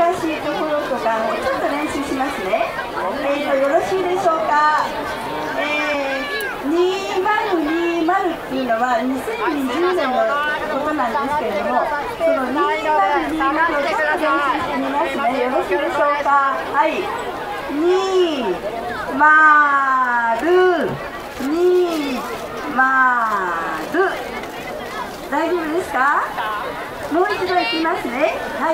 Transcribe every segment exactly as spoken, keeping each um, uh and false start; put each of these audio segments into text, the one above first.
しいところとかをちょっと練習しますね。えーと、よろしいでしょうか。えー、にせんにじゅうっていうのはにせんにじゅうねんのことなんですけれども、そのにせんにじゅうをちょっと練習してみますね。よろしいでしょうか。はい。にまるにまる、大丈夫ですか。もう一度いきますね。はい。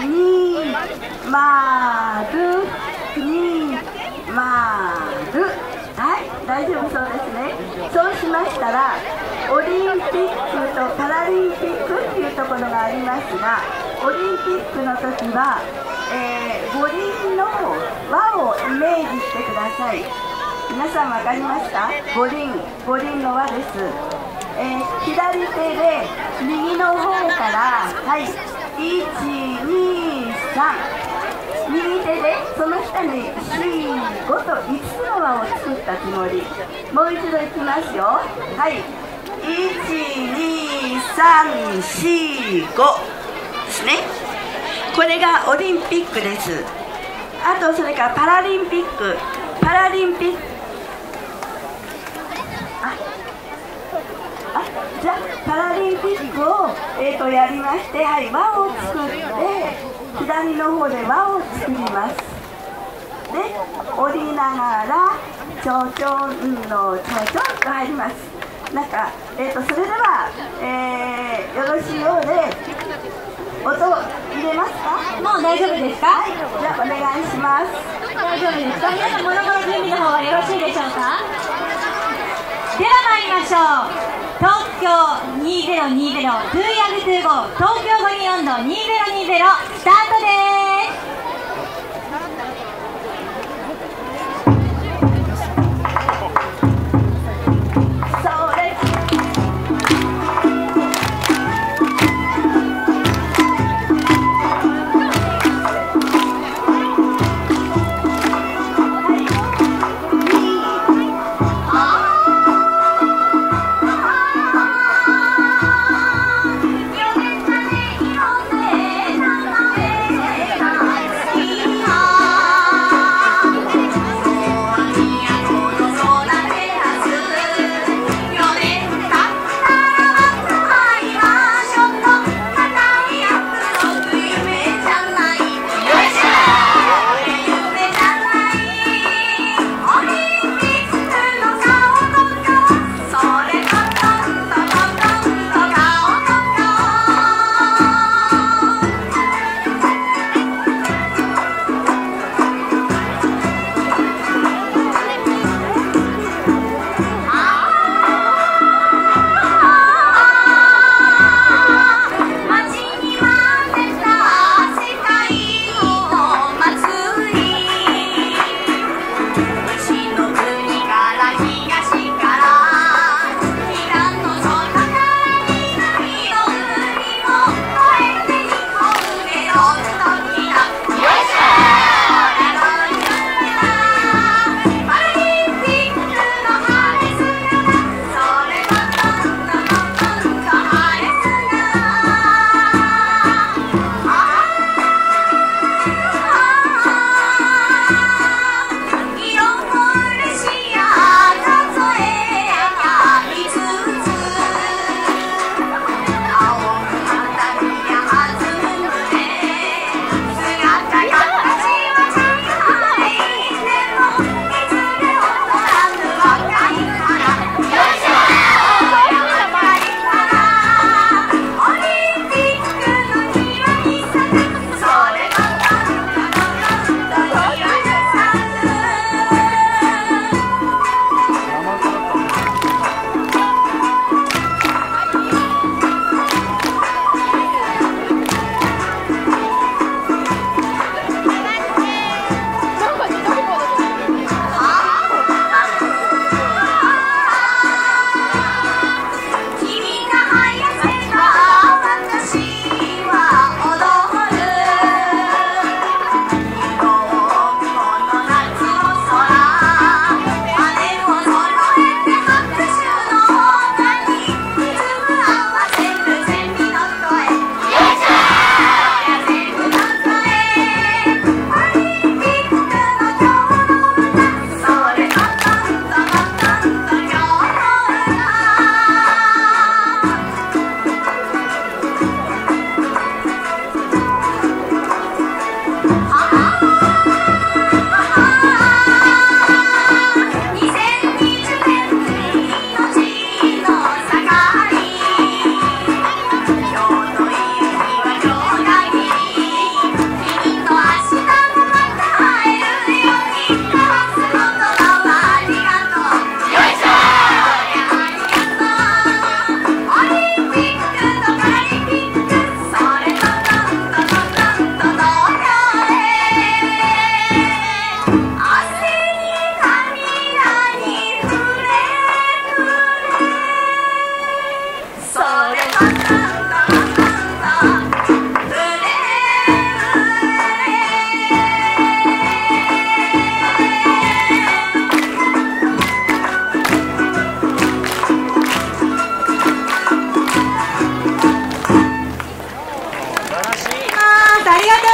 にまるにまる、はい、大丈夫そうですね。そうしましたら、オリンピックとパラリンピックっていうところがありますが、オリンピックの時は、えー、五輪の輪をイメージしてください。皆さん分かりますか。五輪、五輪の輪です。えー、左手で右の方から、はい、いちにさん、右手でその下によん、ごといつつの輪を作ったつもり。もう一度いきますよ。はい、いちにさんよんごですね。これがオリンピックです。あとそれからパラリンピック、パラリンピック、ああじゃあパラリンピックを、えー、とやりまして、はい、輪を作って左の方で輪を作ります。で、折りながらちょちょんのちょちょんと入ります。なんか、えー、とそれでは、えー、よろしいようで音入れますか。 もう大丈夫ですか。 はい、じゃあお願いします。 大丈夫ですか。皆さん、物の準備の方はよろしいでしょうか。では参りましょう。東京にせんにじゅう、トゥーヤングトゥーゴー、東京五輪温度にせんにじゅう、スタートです。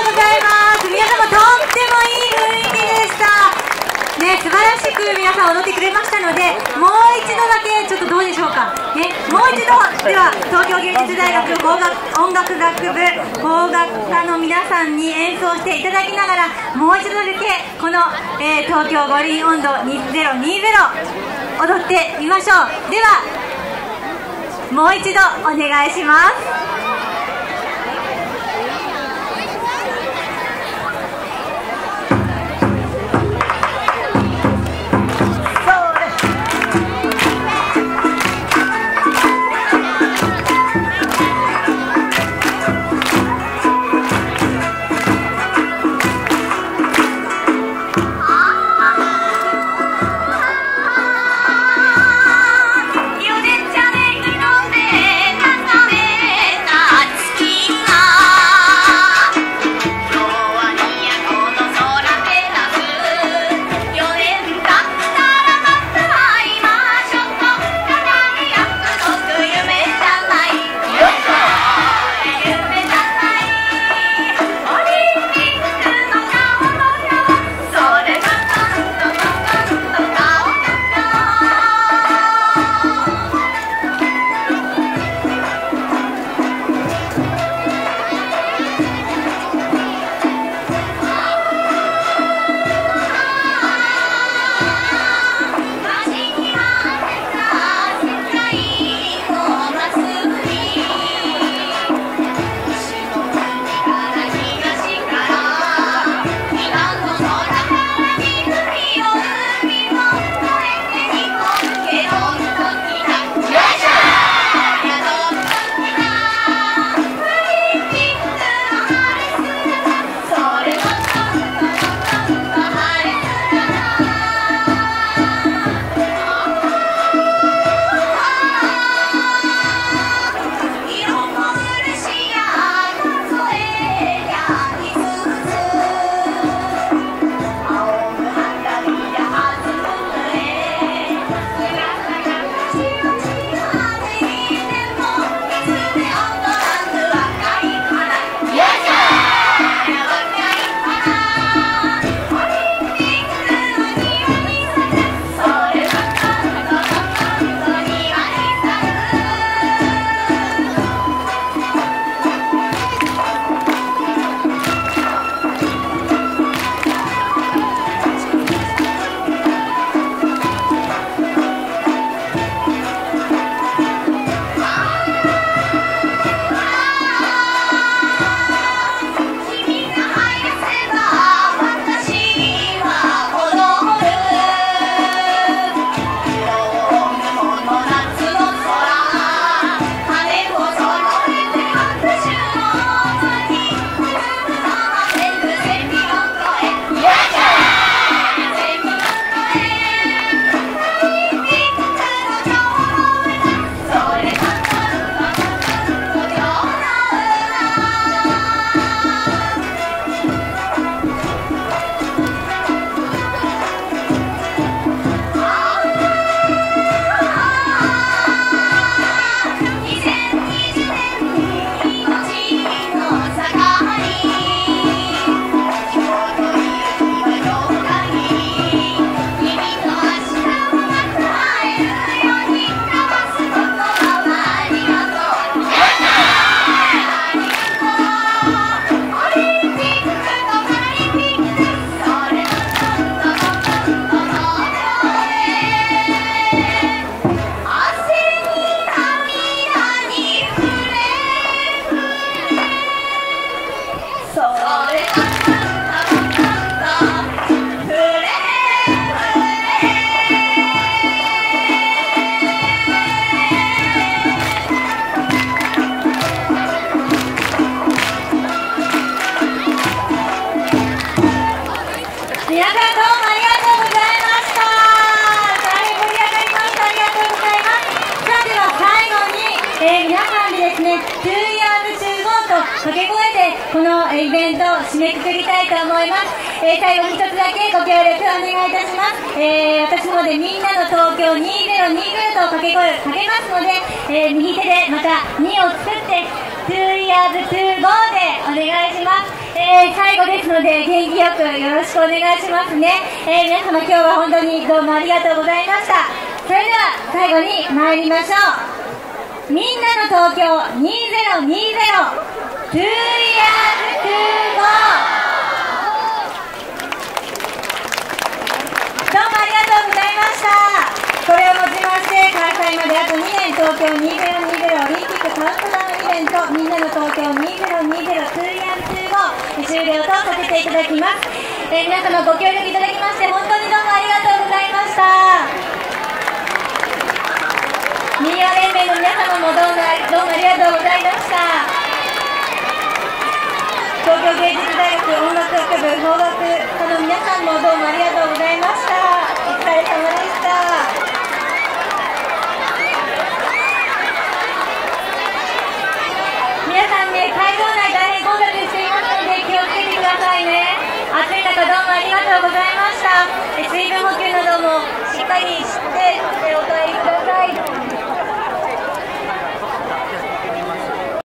ございます。皆様とってもいい雰囲気でしたね。素晴らしく皆さん踊ってくれましたので、もう一度だけちょっとどうでしょうかね。もう一度では東京芸術大学工学音楽学部工学科の皆さんに演奏していただきながら、もう一度だけこの、えー、東京五輪音頭にせんにじゅう踊ってみましょう。ではもう一度お願いします。掛け声でこのイベントを締めくくりたいと思います。えー、最後に一つだけご協力お願いいたします。えー、私の方でみんなの東京にせんにじゅうと掛け声をかけますので、えー、右手でまたにを作ってトゥーイヤーズトゥーゴーでお願いします。えー、最後ですので元気よくよろしくお願いしますね。えー、皆様今日は本当にどうもありがとうございました。それでは最後に参りましょう。みんなの東京にせんにじゅうトゥーイヤーズトゥーゴー。どうもありがとうございました。これをもちまして開催まであとにねん、東京にせんにじゅうオリンピックカウントダウンイベントみんなの東京にせんにじゅうトゥーイヤーズトゥーゴー終了とさせていただきます。えー、皆様ご協力いただきまして本当にどうもありがとうございました。民謡連盟の皆様もどうもどうもありがとうございました。東京芸術大学音楽学部法学科の皆さんもどうもありがとうございました。お疲れ様でした。皆さんね、会場内大変混雑していますので気をつけてくださいね。暑い中どうもありがとうございました。